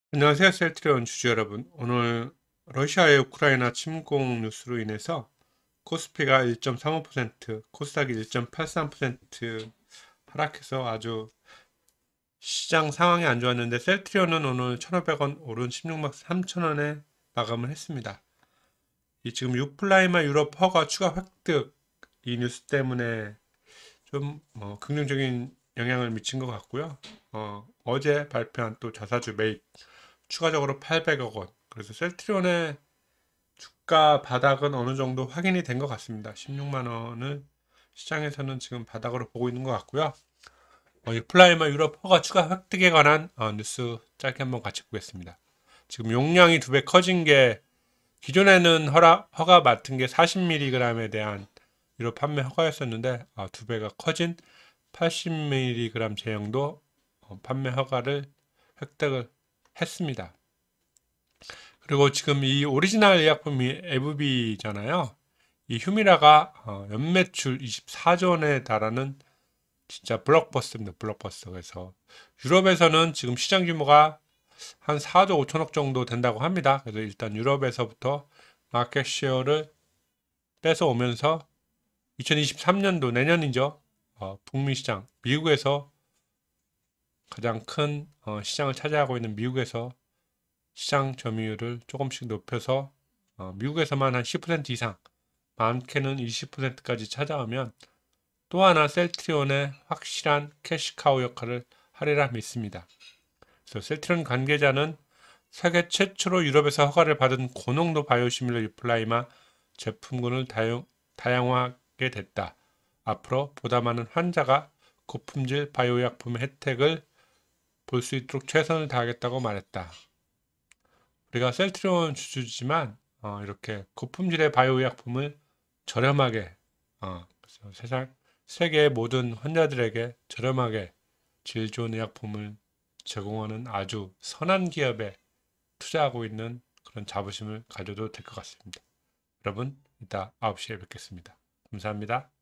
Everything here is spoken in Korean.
안녕하세요, 셀트리온 주주 여러분. 오늘 러시아의 우크라이나 침공 뉴스로 인해서 코스피가 1.35%, 코스닥이 1.83% 하락해서 아주 시장 상황이 안 좋았는데 셀트리온은 오늘 1,500원 오른 16만 3천원에 마감을 했습니다. 이 지금 유플라이마 유럽 허가 추가 획득 이 뉴스 때문에 좀 긍정적인 영향을 미친 것 같고요. 어제 발표한 또 자사주 매입 추가적으로 800억 원. 그래서 셀트리온의 주가 바닥은 어느 정도 확인이 된 것 같습니다. 16만 원을 시장에서는 지금 바닥으로 보고 있는 것 같고요. 플라이마 유럽 허가 추가 획득에 관한 뉴스 짧게 한번 같이 보겠습니다. 지금 용량이 2배 커진 게 기존에는 허가 맡은 게 40mg에 대한 유럽 판매 허가였었는데 2배가 커진 80mg 제형도 판매 허가를 획득을 했습니다. 그리고 지금 이 오리지널 의약품이 에브비잖아요. 이 휴미라가 연매출 24조 원에 달하는 진짜 블록버스터입니다. 블록버스터. 그래서 유럽에서는 지금 시장 규모가 한 4조 5천억 정도 된다고 합니다. 그래서 일단 유럽에서부터 마켓 시어를 뺏어오면서 2023년도 내년이죠. 북미 시장, 미국에서 가장 큰 시장을 차지하고 있는 미국에서 시장 점유율을 조금씩 높여서 미국에서만 한 10% 이상, 많게는 20%까지 찾아오면 또 하나 셀트리온의 확실한 캐시카우 역할을 하리라 믿습니다. 그래서 셀트리온 관계자는 세계 최초로 유럽에서 허가를 받은 고농도 바이오시밀러 유플라이마 제품군을 다양화하게 됐다. 앞으로 보다 많은 환자가 고품질 바이오약품의 혜택을 볼 수 있도록 최선을 다하겠다고 말했다. 우리가 셀트리온 주주지만 이렇게 고품질의 바이오 의약품을 저렴하게 그래서 세계의 모든 환자들에게 저렴하게 질 좋은 의약품을 제공하는 아주 선한 기업에 투자하고 있는 그런 자부심을 가져도 될 것 같습니다. 여러분, 이따 9시에 뵙겠습니다. 감사합니다.